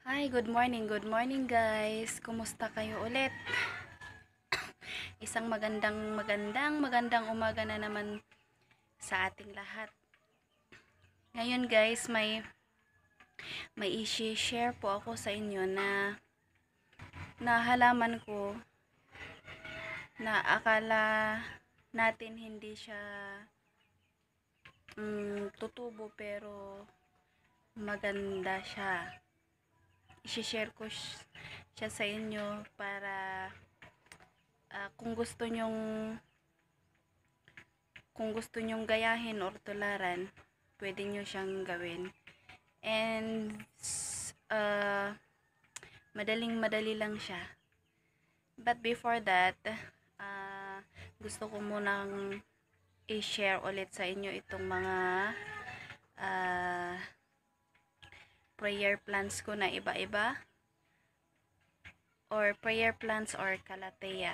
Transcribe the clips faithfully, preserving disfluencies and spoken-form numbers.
Hi, good morning, good morning guys. Kumusta kayo ulit? Isang magandang magandang magandang umaga na naman sa ating lahat. Ngayon guys, may may i-share po ako sa inyo na na halaman ko na akala natin hindi siya mm, tutubo pero maganda siya. I-share ko siya sa inyo para uh, kung gusto nyong kung gusto nyong gayahin or tularan, pwede nyo siyang gawin. And uh, madaling madali lang siya. But before that, uh, gusto ko munang i-share ulit sa inyo itong mga uh, prayer plants ko na iba-iba, or prayer plants or calathea.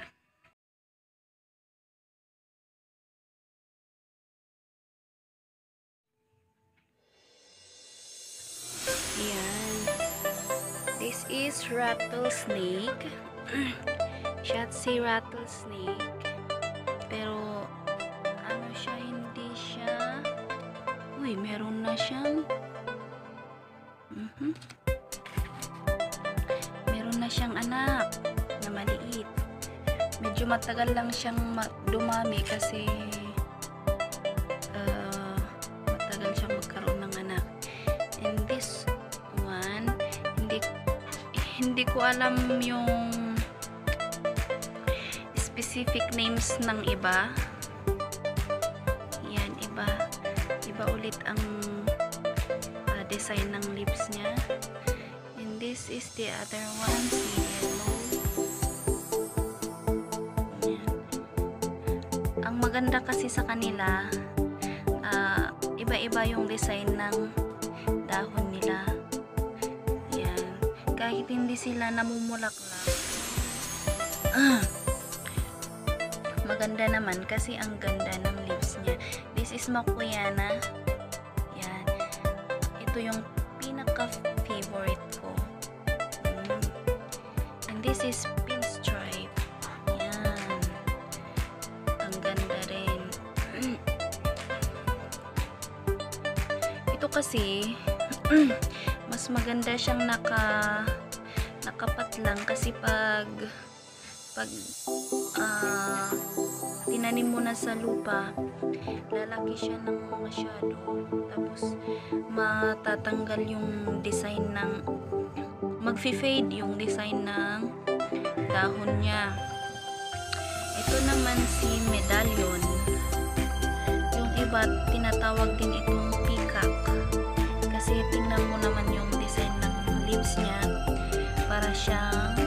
Yan. This is rattlesnake. Shotzi rattlesnake. Pero ano siya, hindi siya. Uy, meron na siyang Mm-hmm. meron na siyang anak na maliit. Medyo matagal lang siyang dumami kasi uh, matagal siyang magkaroon ng anak. And this one, hindi hindi ko alam yung specific names ng iba. Yan, iba iba ulit ang design ng lips niya. And this is the other one, si yellow. Ayan. Ang maganda kasi sa kanila, uh, iba-iba yung design ng dahon nila. Ayan. Kahit hindi sila namumulaklak, ah, maganda naman kasi ang ganda ng lips niya. This is Makuyana. Ito yung pinaka-favorite ko. Mm. And this is pinstripe. Yan. Ang ganda rin. Mm. Ito kasi, mas maganda siyang naka nakapatlang kasi pag pag uh, tinanim mo na sa lupa, lalaki siya ng masyado, tapos matatanggal yung design ng magfi-fade yung design ng dahon niya. Ito naman si medallion. Yung iba tinatawag din itong peacock kasi tingnan mo naman yung design ng leaves niya, para siyang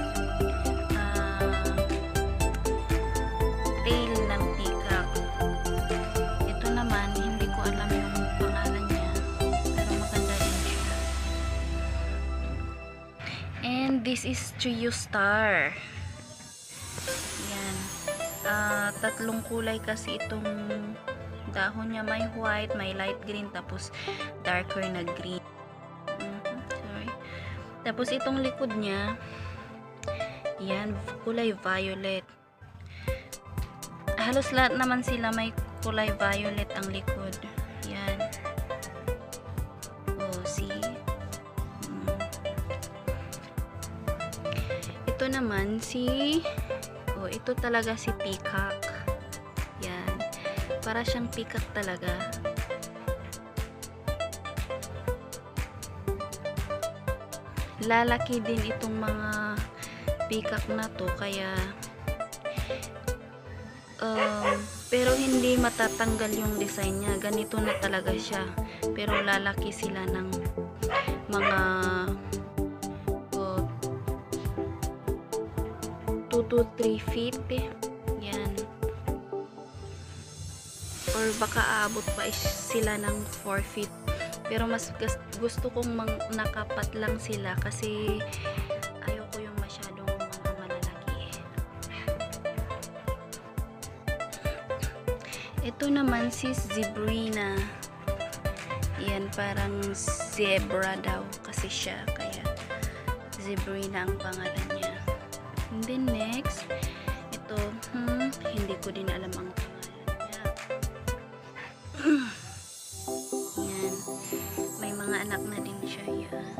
this is Trio Star. Yan. Uh, tatlong kulay kasi itong dahon niya. May white, may light green, tapos darker na green. Mm-hmm. Sorry. Tapos itong likod niya, yan, kulay violet. Halos lahat naman sila may kulay violet ang likod. Yan. Oh, see? Ito naman si oh, ito talaga si peacock. Yan. Para siyang peacock talaga. Lalaki din itong mga peacock na to, kaya um, pero hindi matatanggal yung design niya. Ganito na talaga siya. Pero lalaki sila ng mga two to three feet. Yan. Or baka aabot pa sila ng four feet. Pero mas gusto kong nakapat lang sila kasi ayoko yung masyadong mga malalaki. Ito naman si Zebrina. Yan, parang zebra daw kasi siya. Kaya Zebrina ang pangalan niya. And then next, ito, hmm, hindi ko din alam ang pangalan niya. Yan. May mga anak na din siya. Yan.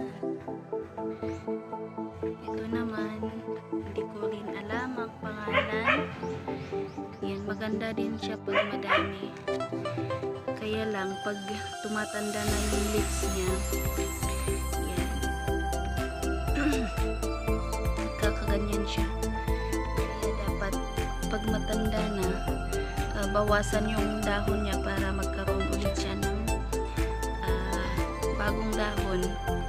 Ito naman, hindi ko rin alam ang pangalan. Yan, maganda din siya pag madami. Kaya lang, pag tumatanda na yung lips niya, yan, nagkakaganyan siya. Kaya dapat, pag matanda na, uh, bawasan yung dahon niya para magkaroon ulit siya ng uh, bagong dahon.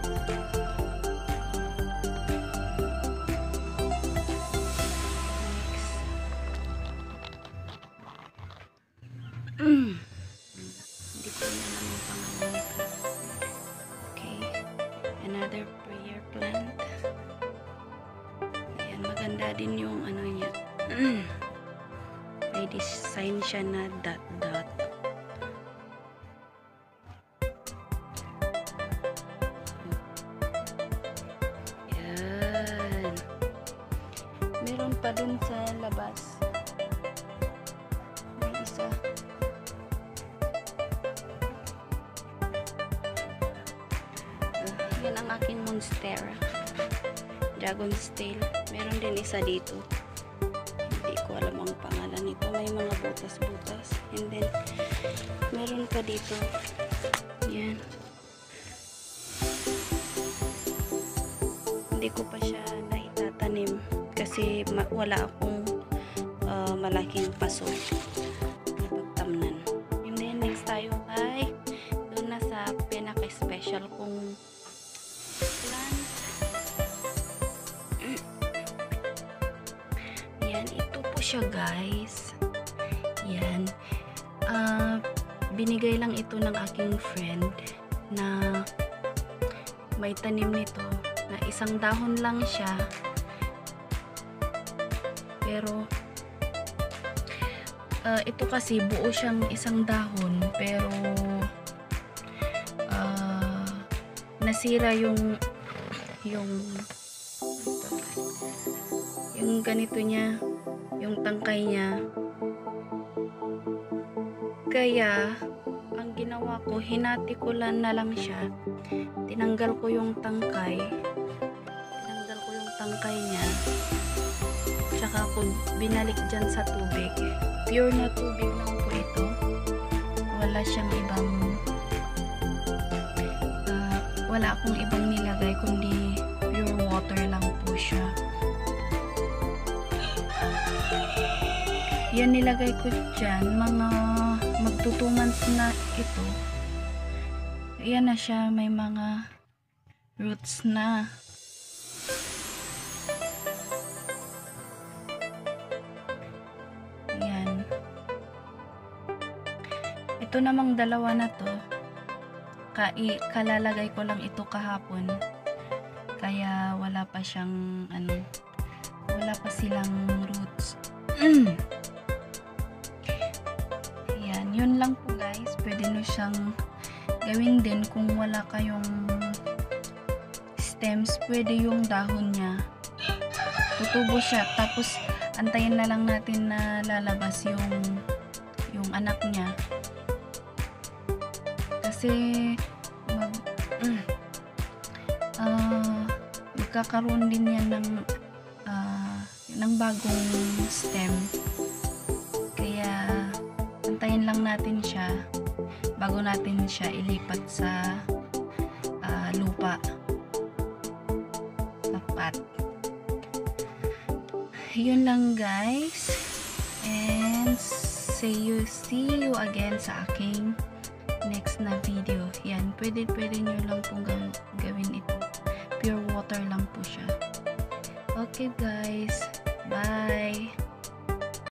Mm. Hindi ko na alam ang pangalan nito. Okay. Another prayer plant. Ayan, maganda din yung ano niya. Mm. May design siya na dot dot. Ayan. Meron pa dun sa labas. May isa. Yan ang aking monstera. Dragon's tail. Meron din isa dito. Hindi ko alam ang pangalan nito. May mga butas-butas. And then, meron pa dito. Yan. Hindi ko pa siya naitatanim kasi wala akong uh, malaking paso na pagtamnan. And then, next tayo ay doon na sa pinaka-special kong plant. Yan, ito po siya guys. Yan. Uh, binigay lang ito ng aking friend na may tanim nito na isang dahon lang siya. Pero uh, ito kasi buo siyang isang dahon pero uh, nasira yung yung yung ganito niya, yung tangkay niya. Kaya ang ginawa ko, hinati ko lang na lang siya. Tinanggal ko yung tangkay. Tinanggal ko yung tangkay niya. Tsaka ko binalik dyan sa tubig. Pure na tubig lang po ito. Wala siyang ibang uh, wala akong ibang nilagay kundi pure water lang po siya. Yan nilagay ko dyan, mga magto two months na ito. Yan na siya, may mga roots na. Yan. Ito namang dalawa na to, ka kalalagay ko lang ito kahapon. Kaya wala pa siyang ano, wala pa silang roots. Mm. Yan, yun lang po guys. Pwede nyo siyang gawin din kung wala kayong stems. Pwede yung dahon niya. Tutubo siya. Tapos, antayin na lang natin na lalabas yung yung anak niya. Kasi, mag, mm, uh, magkakaroon din yan ng uh, ng bagong stem. Kaya, antayin lang natin siya bago natin siya ilipat sa uh, lupa sa pot. Yun lang guys, and see you see you again sa aking next na video. Yan, pwede pwede nyo lang pong gawin ito. Pure water lang po siya. Okay guys, bye.